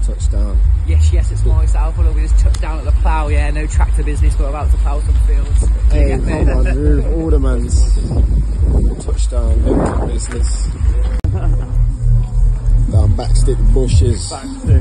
touchdown. Yes, it's myself. Although we just touched down at the plough, yeah, no tractor business, but about to plough some fields. Hey, come on, move, Alderman's touchdown, no business. Down backstick bushes. Backstick.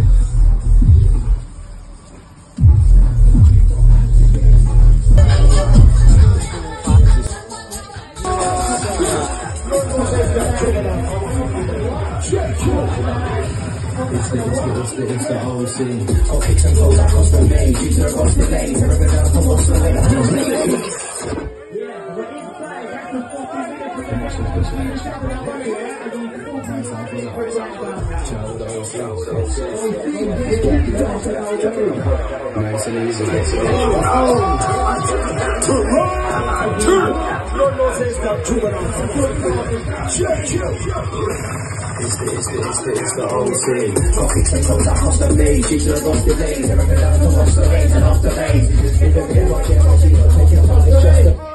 It's the whole scene. I'll kick some goals across the main. She's across the lane. Never down to watch the lane. Nice and easy. It's the whole scene. I'll kick some goals across the main. She's across the lane. Never down to watch the lane and off the lane. If you get what you're watching, you'll take it off. It's just a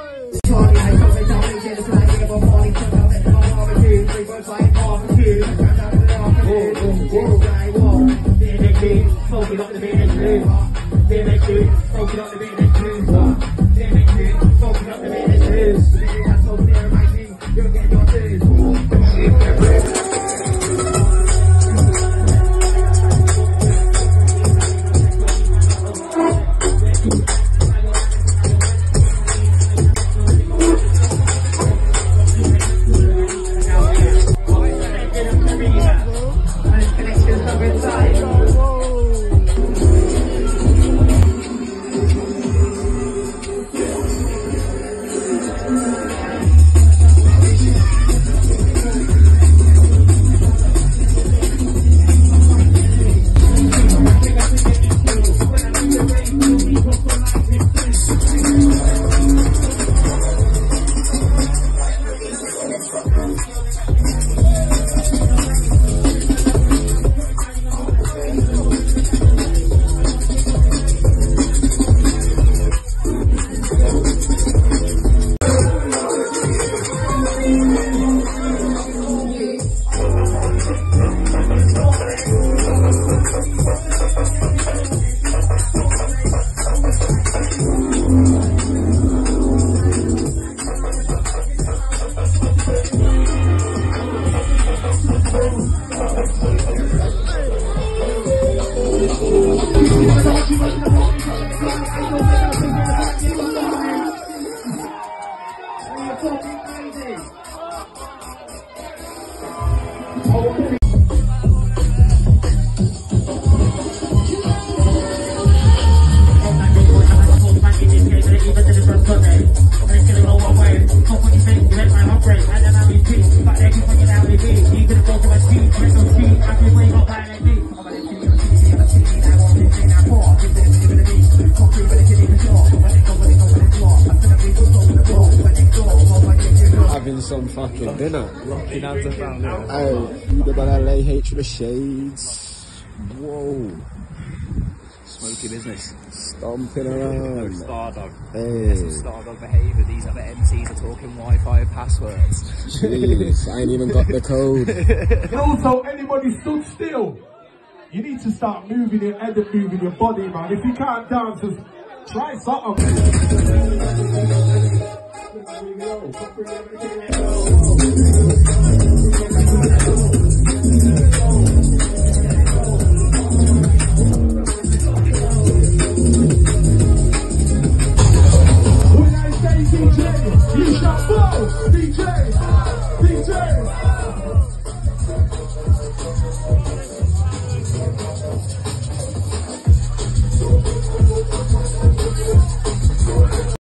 some fucking dinner. Rocking out the family. Hey, you the man LAH with the shades. Whoa. Smoky business. Stomping around. Stardog. Hey. That's some Stardog behaviour. These other MCs are talking Wi-Fi passwords. Jeez, I ain't even got the code. And also, anybody stood still, you need to start moving your head and moving your body, man. If you can't dance, just try something. When I say DJ, you shout, whoa, DJ.